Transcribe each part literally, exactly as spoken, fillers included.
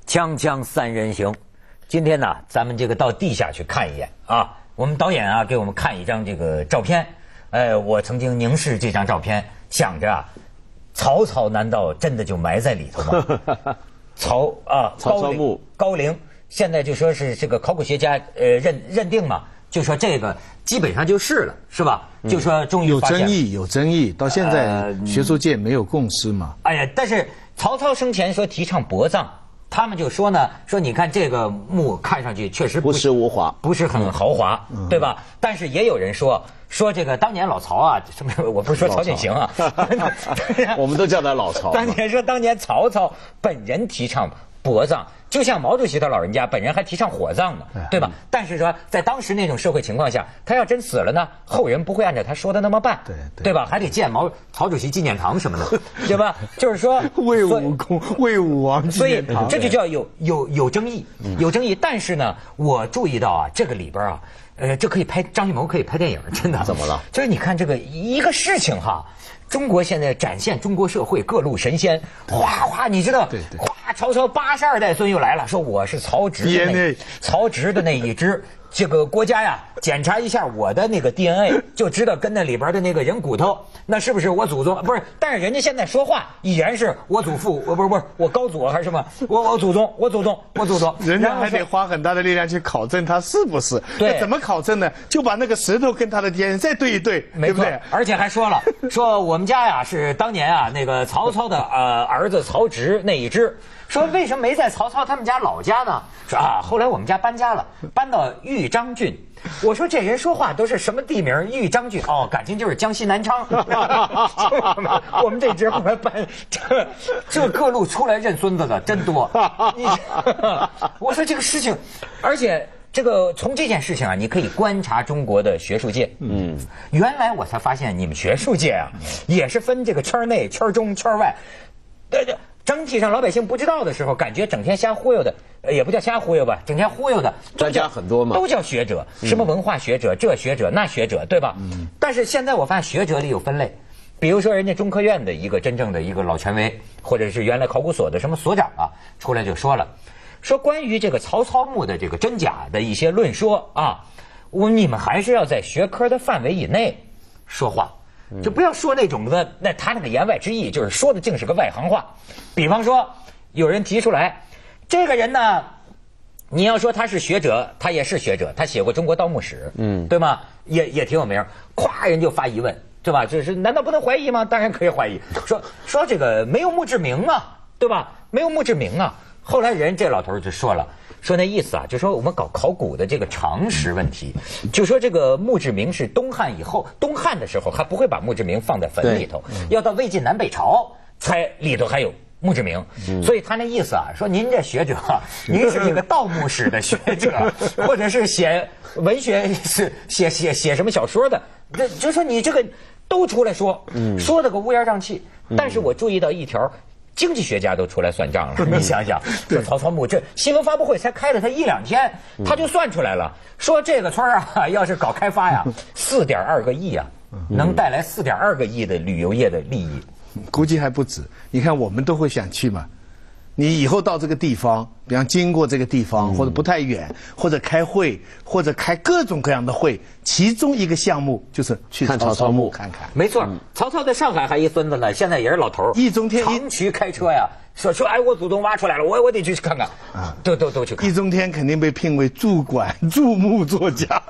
锵锵三人行，今天呢，咱们这个到地下去看一眼啊。我们导演啊，给我们看一张这个照片。哎，我曾经凝视这张照片，想着啊，曹操难道真的就埋在里头吗？曹啊， 曹操墓高陵，现在就说是这个考古学家呃认认定嘛，就说这个基本上就是了，是吧？嗯、就说终于有争议，有争议，到现在学术界没有共识嘛。 呃、哎呀，但是曹操生前说提倡薄葬。他们就说呢，说你看这个墓看上去确实不实无华， 不是很豪华，嗯、对吧？但是也有人说说这个当年老曹啊，什么我不是说曹锦行啊， 我们都叫他老曹。 当年说当年曹操本人提倡薄葬，就像毛主席他老人家本人还提倡火葬呢，对吧？但是说在当时那种社会情况下，他要真死了呢，后人不会按照他说的那么办，对对，对吧？还得建毛曹主席纪念堂什么的，对吧？就是说魏武公、魏武王纪念堂， 所以这就叫有有有争议，有争议。但是呢，我注意到啊，这个里边啊，呃，这可以拍张艺谋可以拍电影，真的。 怎么了？ 就是你看这个一个事情哈。中国现在展现中国社会各路神仙，哗哗，你知道，哗，曹操八十二代孙又来了，说我是曹植的那曹植的那一支，这个国家呀，检查一下我的那个 D N A， 就知道跟那里边的那个人骨头，那是不是我祖宗？不是，但是人家现在说话依然是我祖父，我不是不是我高祖还是什么？我我祖宗，我祖宗，我祖宗。 人家还得花很大的力量去考证他是不是？ 对， 怎么考证呢？就把那个石头跟他的 D N A 再对一对，对不对？ 而且还说了，说我们家呀是当年啊那个曹操的呃儿子曹植那一支。说为什么没在曹操他们家老家呢？说啊，后来我们家搬家了，搬到豫章郡。我说这人说话都是什么地名？豫章郡哦，感情就是江西南昌。我们这支后来搬，这这各路出来认孙子的真多。你我说这个事情，而且这个从这件事情啊，你可以观察中国的学术界。嗯，原来我才发现你们学术界啊，也是分这个圈内、圈中、圈外。对对。整体上老百姓不知道的时候，感觉整天瞎忽悠的，呃，也不叫瞎忽悠吧，整天忽悠的专家很多嘛， 都叫学者，什么文化学者，这学者那学者，对吧？嗯。但是现在我发现学者里有分类，比如说人家中科院的一个真正的一个老权威，或者是原来考古所的什么所长啊，出来就说了，说关于这个曹操墓的这个真假的一些论说啊，我你们还是要在学科的范围以内说话。就不要说那种的，那他那个言外之意就是说的竟是个外行话。比方说，有人提出来，这个人呢，你要说他是学者，他也是学者，他写过《中国盗墓史》，嗯，对吗？也也挺有名。咵，人就发疑问，对吧？就是难道不能怀疑吗？当然可以怀疑。说说这个没有墓志铭啊，对吧？没有墓志铭啊。后来人这老头就说了。说那意思啊，就说我们搞考古的这个常识问题，就说这个墓志铭是东汉以后，东汉的时候还不会把墓志铭放在坟里头，要到魏晋南北朝才里头还有墓志铭。嗯、所以他那意思啊，说您这学者，您是这个盗墓史的学者，或者是写文学是写写写什么小说的，这就说你这个都出来说，说的个乌烟瘴气。但是我注意到一条。经济学家都出来算账了，你想想，说曹操墓这新闻发布会才开了他一两天，他就算出来了，说这个村啊，要是搞开发呀，四点二个亿啊，能带来四点二个亿的旅游业的利益， 估计还不止。你看我们都会想去嘛，你以后到这个地方，比方经过这个地方，或者不太远，或者开会，或者开各种各样的会，其中一个项目就是去曹操墓看看。 没错，嗯、曹操在上海还一孙子呢，现在也是老头儿。 易中天长渠开车呀，说说哎，我祖宗挖出来了，我我得去看看啊，都都都去看。 易中天肯定被聘为驻馆驻墓作家，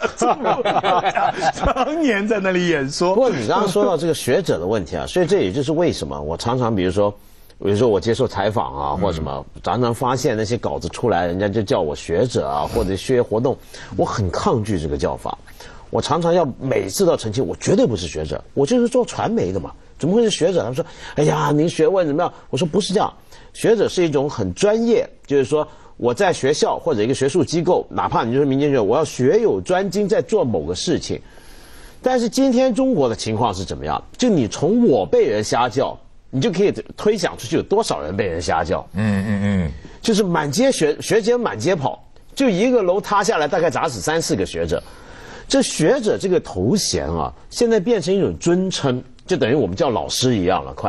常年在那里演说。 不过你刚刚说到这个学者的问题啊，所以这也就是为什么我常常比如说。比如说我接受采访啊，或者什么，常常发现那些稿子出来，人家就叫我学者啊，或者学活动，我很抗拒这个叫法。我常常要每次都澄清，我绝对不是学者，我就是做传媒的嘛，怎么会是学者？他们说，哎呀，您学问怎么样？我说不是这样，学者是一种很专业，就是说我在学校或者一个学术机构，哪怕你就是民间学者，我要学有专精在做某个事情。但是今天中国的情况是怎么样？就你从我被人瞎叫。你就可以推想出去有多少人被人瞎叫，嗯嗯嗯，就是满街学学姐满街跑，就一个楼塌下来，大概砸死三四个学者。这学者这个头衔啊，现在变成一种尊称，就等于我们叫老师一样了，快。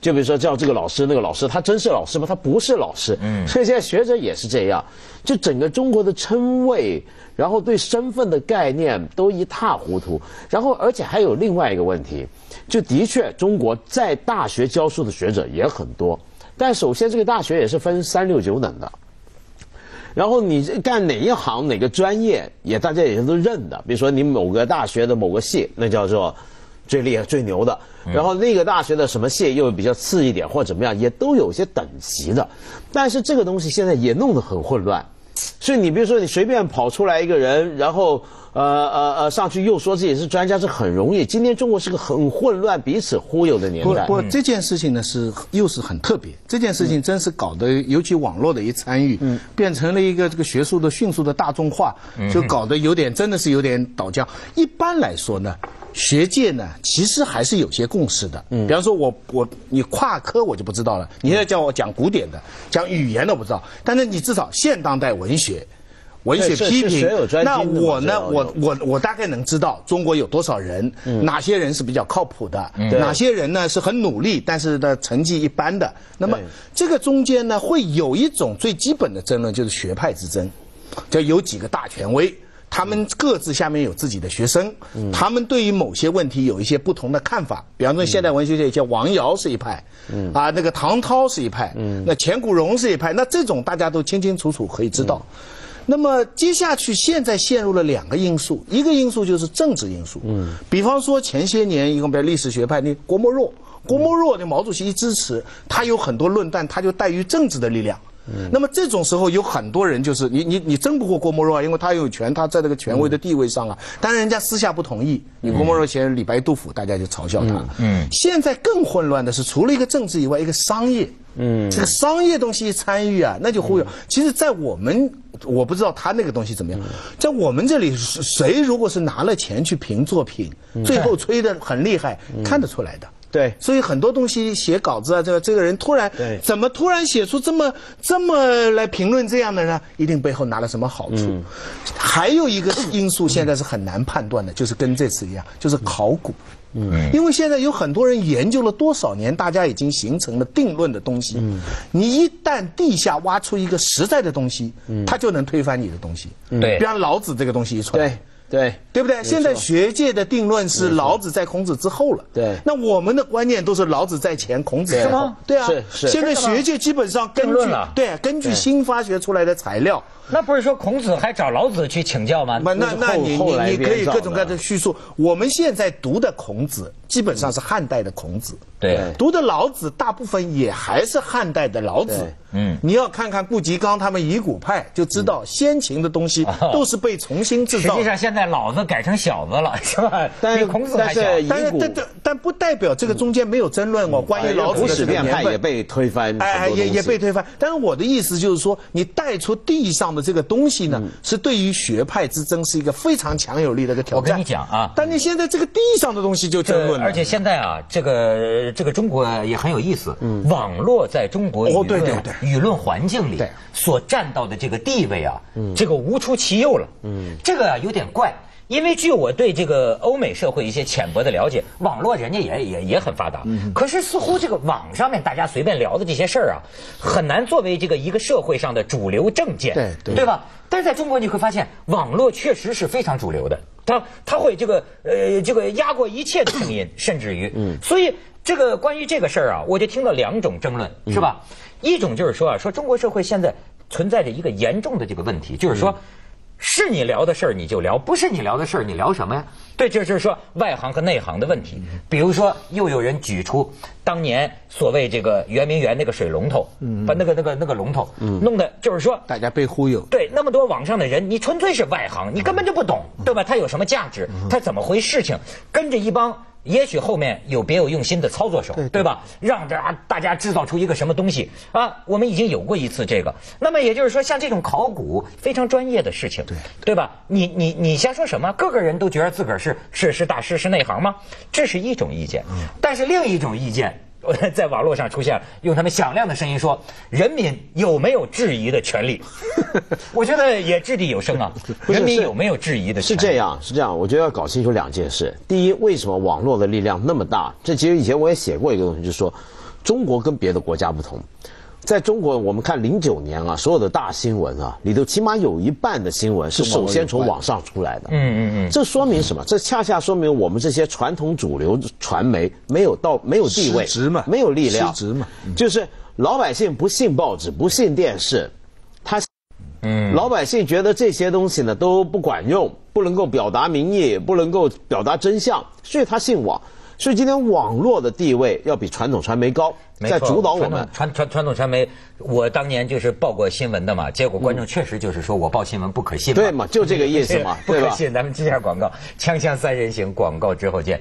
就比如说叫这个老师那个老师，他真是老师吗？他不是老师。嗯，所以现在学者也是这样，就整个中国的称谓，然后对身份的概念都一塌糊涂。然后而且还有另外一个问题，就的确中国在大学教书的学者也很多，但首先这个大学也是分三六九等的。然后你干哪一行哪个专业也大家也都认的，比如说你某个大学的某个系，那叫做最厉害最牛的，然后那个大学的什么系又比较次一点或者怎么样，也都有些等级的。但是这个东西现在也弄得很混乱，所以你比如说你随便跑出来一个人，然后呃呃呃上去又说自己是专家是很容易。今天中国是个很混乱彼此忽悠的年代。 不不，这件事情呢是又是很特别，这件事情真是搞得尤其网络的一参与，嗯，变成了一个这个学术的迅速的大众化，就搞得有点真的是有点倒浆。一般来说呢，学界呢其实还是有些共识的。嗯，比方说我我你跨科我就不知道了，你现在叫我讲古典的，讲语言的我不知道，但是你至少现当代文学。文学批评，那我呢？我我我大概能知道中国有多少人，嗯、哪些人是比较靠谱的，嗯、哪些人呢是很努力，但是呢成绩一般的。那么这个中间呢，会有一种最基本的争论，就是学派之争，就有几个大权威。他们各自下面有自己的学生，嗯、他们对于某些问题有一些不同的看法。比方说，现代文学界叫王尧是一派，嗯、啊，那个唐涛是一派，嗯、那钱谷荣是一派。那这种大家都清清楚楚可以知道。嗯那么接下去，现在陷入了两个因素，一个因素就是政治因素。嗯，比方说前些年一个比如历史学派，那郭沫若，郭沫若的毛主席一支持，他有很多论断，他就带于政治的力量。嗯，那么这种时候有很多人就是你你你争不过郭沫若，因为他有权，他在这个权威的地位上啊。当然人家私下不同意，你郭沫若嫌李白杜甫，大家就嘲笑他。嗯，现在更混乱的是，除了一个政治以外，一个商业。嗯，这个商业东西一参与啊，那就忽悠。其实，在我们我不知道他那个东西怎么样，在我们这里，谁如果是拿了钱去评作品，最后吹得很厉害，看得出来的。 对， 所以很多东西写稿子啊，这个这个人突然怎么突然写出这么这么来评论这样的呢？一定背后拿了什么好处。嗯、还有一个因素现在是很难判断的，就是跟这次一样，就是考古。嗯，因为现在有很多人研究了多少年，大家已经形成了定论的东西。嗯，你一旦地下挖出一个实在的东西，嗯，它就能推翻你的东西。 对， 比方老子这个东西一出来。 对。对， 对不对？现在学界的定论是老子在孔子之后了。对，那我们的观念都是老子在前，孔子之后。对啊， 是是。 现在学界基本上根据对根据新发掘出来的材料。 那不是说孔子还找老子去请教吗？ 那那你你你可以各种各样的叙述。我们现在读的孔子基本上是汉代的孔子， 对， 读的老子大部分也还是汉代的老子。嗯，你要看看顾颉刚他们夷古派，就知道先秦的东西都是被重新制造。 实际上现在老子改成小子了，是吧？ 但比孔子还小。 但是但但但不代表这个中间没有争论哦。关于老子的这个年份也被推翻， 哎，也也被推翻。但是我的意思就是说，你带出地上的这个东西呢，是对于学派之争是一个非常强有力的一个挑战。 我跟你讲啊， 但你现在这个地上的东西就争论了。 而且现在啊，这个这个中国也很有意思，嗯，网络在中国舆论、哦、对对对舆论环境里所占到的这个地位啊，嗯，这个无出其右了，嗯，这个有点怪。因为据我对这个欧美社会一些浅薄的了解，网络人家也也也很发达，嗯，可是似乎这个网上面大家随便聊的这些事儿啊，很难作为这个一个社会上的主流政见， 对对， 对吧？但是在中国你会发现，网络确实是非常主流的，它它会这个呃这个压过一切的声音，甚至于，嗯，所以这个关于这个事儿啊，我就听了两种争论，是吧？嗯、一种就是说啊，说中国社会现在存在着一个严重的这个问题，就是说。嗯是你聊的事儿你就聊，不是你聊的事儿你聊什么呀？对，这就是说外行和内行的问题。比如说，又有人举出当年所谓这个圆明园那个水龙头，把那个那个那个龙头弄的，就是说大家被忽悠。 对，那么多网上的人，你纯粹是外行，你根本就不懂，对吧？它有什么价值？它怎么回事情？跟着一帮。也许后面有别有用心的操作手，对, 对吧？让这大家制造出一个什么东西啊？我们已经有过一次这个。那么也就是说，像这种考古非常专业的事情，对对吧？你你你瞎说什么？个个人都觉得自个儿是是是大师是内行吗？这是一种意见，嗯、但是另一种意见。在网络上出现，用他们响亮的声音说：“人民有没有质疑的权利？”我觉得也掷地有声啊。人民有没有质疑的权利？ 是这样，是这样。我觉得要搞清楚两件事。第一，为什么网络的力量那么大？这其实以前我也写过一个东西，就是说， 中国跟别的国家不同。在中国，我们看零九年啊，所有的大新闻啊，里头起码有一半的新闻是首先从网上出来的。嗯嗯嗯，这说明什么？这恰恰说明我们这些传统主流传媒没有到没有地位， 失职嘛， 没有力量， 失职嘛。 嗯、就是老百姓不信报纸，不信电视，他，嗯，老百姓觉得这些东西呢都不管用，不能够表达民意，不能够表达真相，所以他信网。所以今天网络的地位要比传统传媒高，在主导我们。 传传传统传媒，我当年就是报过新闻的嘛，结果观众确实就是说我报新闻不可信嘛。 对嘛，就这个意思嘛， 不可信。咱们接下广告，锵锵三人行，广告之后见。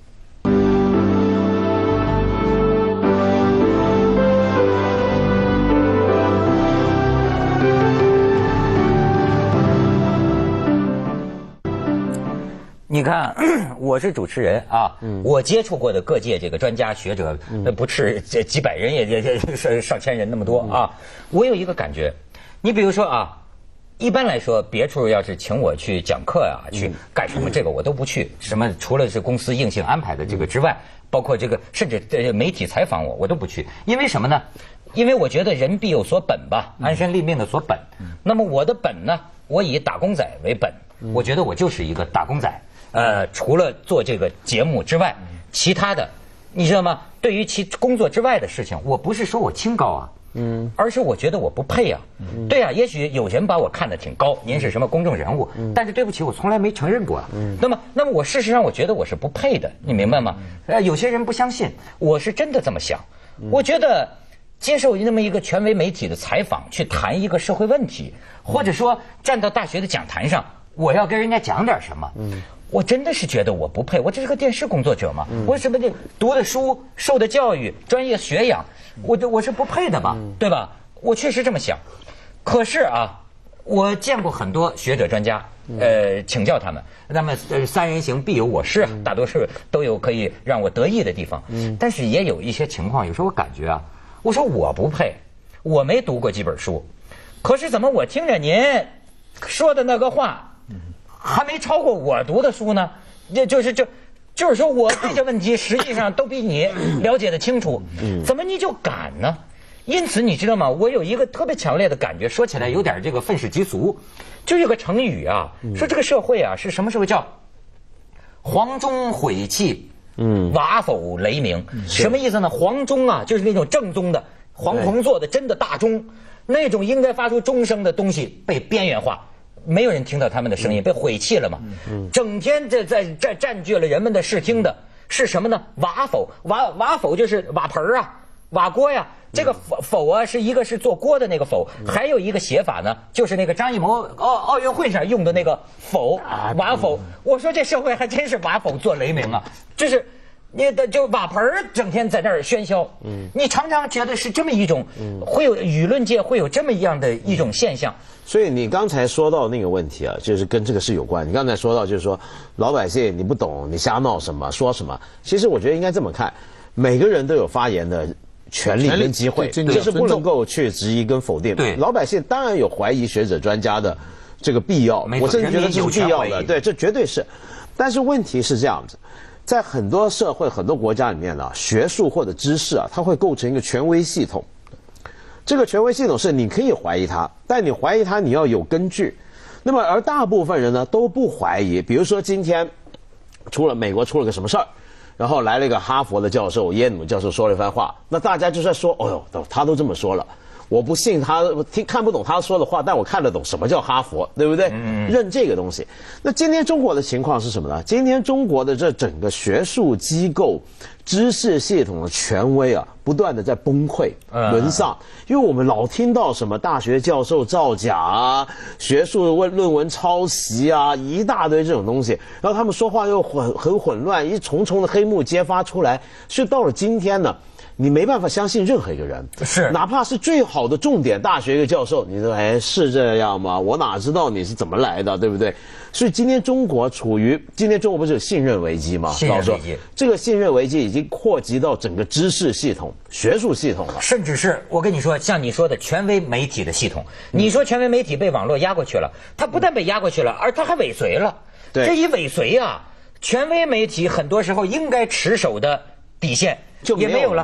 你看，我是主持人啊，嗯、我接触过的各界这个专家学者，那、嗯、不是这几百人，也也也是上千人那么多啊。嗯、我有一个感觉，你比如说啊，一般来说，别处要是请我去讲课啊，去干什么这个我都不去。什么除了是公司硬性安排的这个之外，包括这个甚至这媒体采访我，我都不去。因为什么呢？因为我觉得人必有所本吧，安身立命的所本。那么我的本呢，我以打工仔为本，我觉得我就是一个打工仔。呃，除了做这个节目之外，其他的，你知道吗？对于其工作之外的事情，我不是说我清高啊，嗯，而是我觉得我不配啊。嗯、对啊，也许有人把我看得挺高，您是什么公众人物，嗯、但是对不起，我从来没承认过啊。嗯、那么，那么我事实上我觉得我是不配的，你明白吗？呃，有些人不相信，我是真的这么想。嗯、我觉得接受那么一个权威媒体的采访，去谈一个社会问题，或者说站到大学的讲坛上，我要跟人家讲点什么。嗯。我真的是觉得我不配，我这是个电视工作者嘛，嗯、我什么的读的书、受的教育、专业学养，我我是不配的吧，嗯、对吧？我确实这么想。可是啊，我见过很多学者专家，呃，请教他们，那么呃三人行必有我师，大多数都有可以让我得意的地方，嗯、但是也有一些情况，有时候我感觉啊，我说我不配，我没读过几本书，可是怎么我听着您说的那个话。还没超过我读的书呢，这就是就，就是说我对这问题实际上都比你了解的清楚，怎么你就敢呢？因此你知道吗？我有一个特别强烈的感觉，说起来有点这个愤世嫉俗，就有个成语啊，说这个社会啊是什么社会叫黄钟毁弃，嗯，瓦否雷鸣，什么意思呢？黄钟啊，就是那种正宗的黄铜做的真的大钟，那种应该发出钟声的东西被边缘化。没有人听到他们的声音，被毁弃了嘛？整天这在在占据了人们的视听的是什么呢？瓦否瓦瓦否就是瓦盆啊，瓦锅呀。这个否否啊，是一个是做锅的那个否，还有一个写法呢，就是那个张艺谋奥奥运会上用的那个否瓦否。我说这社会还真是瓦否做雷鸣啊，就是。你的就瓦盆儿整天在那儿喧嚣，嗯，你常常觉得是这么一种，嗯，会有舆论界会有这么一样的一种现象。 所以你刚才说到那个问题啊，就是跟这个是有关。你刚才说到就是说老百姓你不懂，你瞎闹什么说什么。其实我觉得应该这么看，每个人都有发言的权利跟机会，这是不能够去质疑跟否定。对，老百姓当然有怀疑学者专家的这个必要，我真的觉得这是必要的，对，这绝对是。但是问题是这样子。在很多社会、很多国家里面呢，学术或者知识啊，它会构成一个权威系统。这个权威系统是你可以怀疑它，但你怀疑它你要有根据。那么而大部分人呢都不怀疑。比如说今天出了美国出了个什么事儿，然后来了一个哈佛的教授、耶鲁教授说了一番话，那大家就在说，哦哟，他都这么说了。我不信他，我听看不懂他说的话，但我看得懂什么叫哈佛，对不对？嗯、认这个东西。那今天中国的情况是什么呢？今天中国的这整个学术机构、知识系统的权威啊，不断的在崩溃、沦丧。因为我们老听到什么大学教授造假啊、学术论论文抄袭啊，一大堆这种东西，然后他们说话又很很混乱，一重重的黑幕揭发出来，所以到了今天呢。你没办法相信任何一个人， 是哪怕是最好的重点大学一个教授，你说哎是这样吗？我哪知道你是怎么来的，对不对？所以今天中国处于今天中国不是有信任危机吗？ 信任危机， 这个信任危机已经扩及到整个知识系统、学术系统了， 甚至是我跟你说，像你说的权威媒体的系统，你说权威媒体被网络压过去了，它不但被压过去了，而它还尾随了。 对， 这一尾随啊，权威媒体很多时候应该持守的底线就也没有了。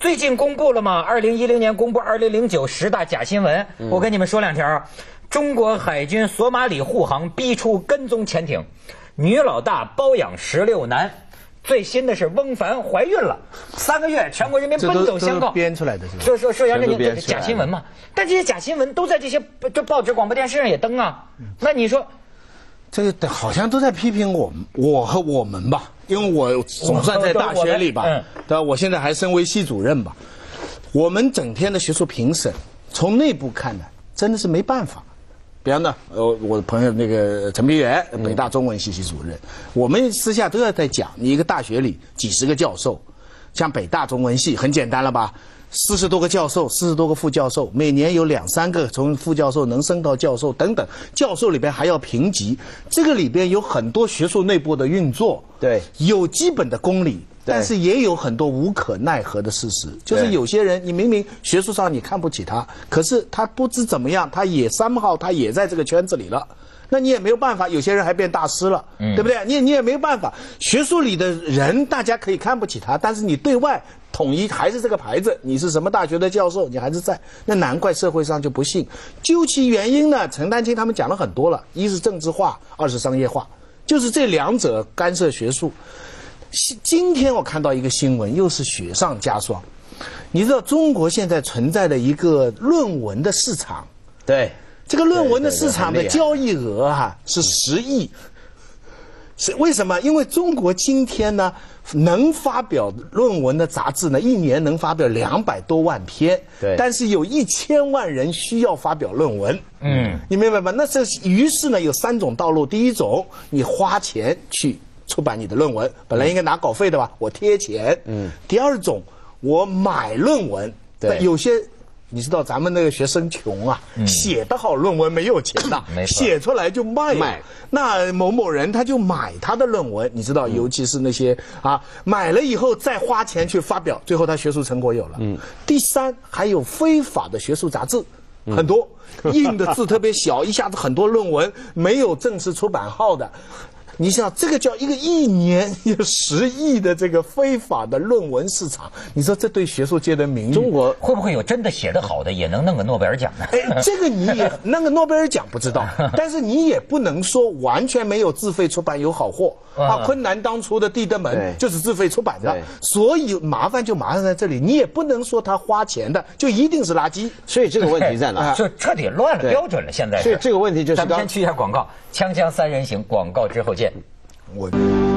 最近公布了吗？二零一零年公布二零零九十大假新闻，嗯、我跟你们说两条。中国海军索马里护航逼出跟踪潜艇，女老大包养十六男。最新的是翁帆怀孕了，三个月，全国人民奔走相告。 编出来的是吧？ 说说说，杨振宁假新闻嘛？但这些假新闻都在这些这报纸、广播电视上也登啊。那你说， 这个好像都在批评我们，我和我们吧，因为我总算在大学里吧，嗯，对吧？我现在还身为系主任吧，我们整天的学术评审，从内部看呢，真的是没办法。比方呢，呃，我的朋友那个陈培元，北大中文系系主任，嗯、我们私下都要在讲，你一个大学里几十个教授，像北大中文系很简单了吧？四十多个教授，四十多个副教授，每年有两三个从副教授能升到教授等等，教授里边还要评级，这个里边有很多学术内部的运作， 对， 有基本的公理。但是也有很多无可奈何的事实，就是有些人，你明明学术上你看不起他，可是他不知怎么样，他也三号，他也在这个圈子里了，那你也没有办法。有些人还变大师了，嗯、对不对？你你也没有办法。学术里的人，大家可以看不起他，但是你对外统一还是这个牌子，你是什么大学的教授，你还是在，那难怪社会上就不信。究其原因呢，陈丹青他们讲了很多了，一是政治化，二是商业化，就是这两者干涉学术。今天我看到一个新闻，又是雪上加霜。你知道中国现在存在的一个论文的市场， 对， 这个论文的市场的交易额哈、啊、是十亿。是为什么？因为中国今天呢，能发表论文的杂志呢，一年能发表两百多万篇， 对， 但是有一千万人需要发表论文，嗯，你明白吗？那这于是呢，有三种道路。第一种，你花钱去出版你的论文，本来应该拿稿费的吧，我贴钱。嗯。第二种，我买论文。对。有些你知道咱们那个学生穷啊，嗯、写得好论文没有钱呐，写出来就卖。卖。那某某人他就买他的论文，你知道，嗯、尤其是那些啊，买了以后再花钱去发表，最后他学术成果有了。嗯。第三，还有非法的学术杂志。嗯、很多印的字特别小，一下子很多论文没有正式出版号的。你想，这个叫一个一年有十亿的这个非法的论文市场，你说这对学术界的名誉， 中国会不会有真的写得好的也能弄个诺贝尔奖呢？ 哎，这个你也弄个诺贝尔奖不知道，但是你也不能说完全没有自费出版有好货啊。昆南当初的《地德门》就是自费出版的，所以麻烦就麻烦在这里，你也不能说他花钱的就一定是垃圾。 所以这个问题在哪？ 就彻底乱了标准了。现在所以这个问题就是， 咱们先去一下广告，锵锵三人行，广告之后见。我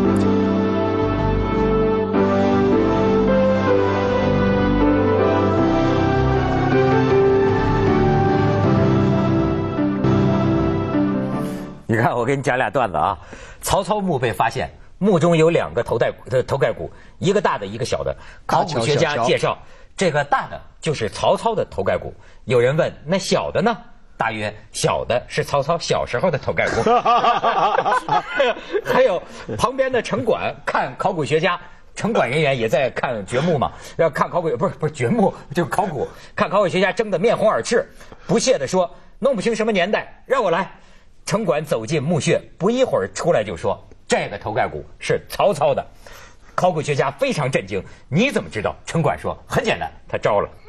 你看，我给你讲俩段子啊。曹操墓被发现，墓中有两个头盖呃头盖骨，一个大的，一个小的。考古学家介绍，这个大的就是曹操的头盖骨。有人问，那小的呢？大约小的是曹操小时候的头盖骨。还有旁边的城管看考古学家，城管人员也在看掘墓嘛，要看考古不是不是掘墓，就是考古，看考古学家争得面红耳赤，不屑地说：“弄不清什么年代，让我来。”城管走进墓穴，不一会儿出来就说：“这个头盖骨是曹操的。”考古学家非常震惊，你怎么知道？城管说很简单，他招了。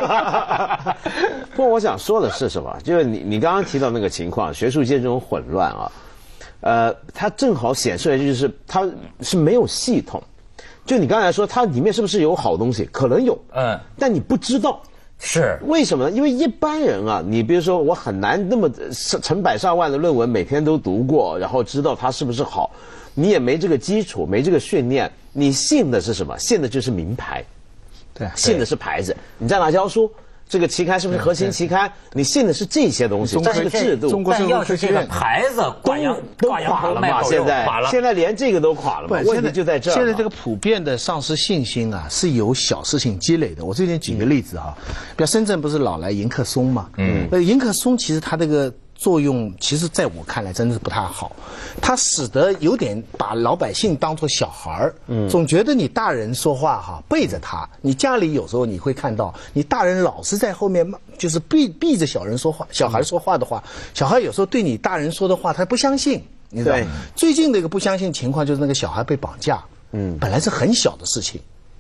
不过我想说的是什么？就是你你刚刚提到那个情况，学术界这种混乱啊，呃，它正好显示的就是它是没有系统。就你刚才说，它里面是不是有好东西？可能有，嗯，但你不知道。 是为什么呢？因为一般人啊，你比如说我很难那么成百上万的论文每天都读过，然后知道它是不是好，你也没这个基础，没这个训练，你信的是什么？信的就是名牌，对，信的是牌子。你在哪教书？这个期刊是不是核心期刊？你信的是这些东西，这是个制度。 中国但要是这个牌子挂羊都垮了嘛？现在现在连这个都垮了嘛？问题就在这儿。 现在这个普遍的丧失信心啊，是由小事情积累的。我最近举个例子哈，比如深圳不是老来迎客松嘛？嗯，那迎客松其实它这个作用，其实在我看来真的是不太好，它使得有点把老百姓当作小孩儿，嗯，总觉得你大人说话哈背着他，你家里有时候你会看到，你大人老是在后面就是避避着小人说话，小孩说话的话，小孩有时候对你大人说的话他不相信，你知道吗？最近的一个不相信情况就是那个小孩被绑架，嗯，本来是很小的事情。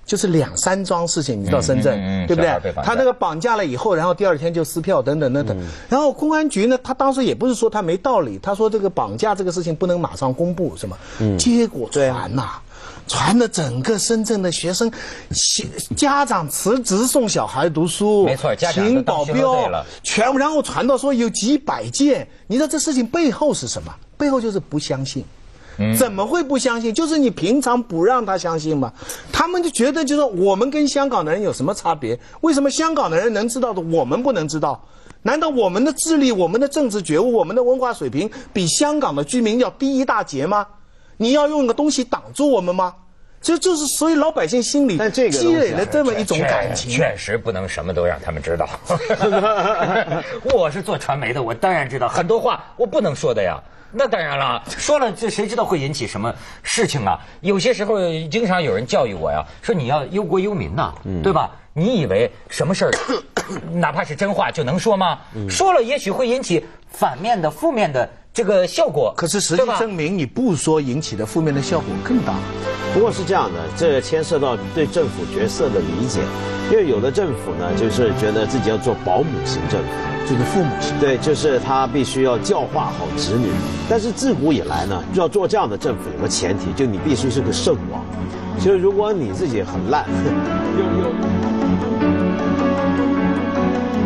就是两三桩事情，你到深圳， 嗯嗯嗯对不对？他那个绑架了以后，然后第二天就撕票等等等等。嗯、然后公安局呢，他当时也不是说他没道理，他说这个绑架这个事情不能马上公布，什么？嗯、结果传呐、啊。传的整个深圳的学生、家长辞职送小孩读书， 没错，家长请保镖，全然后传到说有几百件。你知道这事情背后是什么？背后就是不相信。嗯、怎么会不相信？就是你平常不让他相信嘛，他们就觉得就是我们跟香港的人有什么差别？为什么香港的人能知道的我们不能知道？难道我们的智力、我们的政治觉悟、我们的文化水平比香港的居民要低一大截吗？你要用个东西挡住我们吗？这就是所以老百姓心里积累了这么一种感情。 确实不能什么都让他们知道。我是做传媒的，我当然知道很多话我不能说的呀。那当然了，说了这谁知道会引起什么事情啊？有些时候经常有人教育我呀，说你要忧国忧民呐、嗯，对吧？你以为什么事儿，哪怕是真话就能说吗？嗯、说了也许会引起反面的、负面的这个效果。 可是实际证明，你不说引起的负面的效果更大。 不过是这样的，这牵涉到对政府角色的理解，因为有的政府呢，就是觉得自己要做保姆型政府。 就是父母型， 对，就是他必须要教化好子女。但是自古以来呢，要做这样的政府有个前提，就你必须是个圣王。就是如果你自己很烂，有有。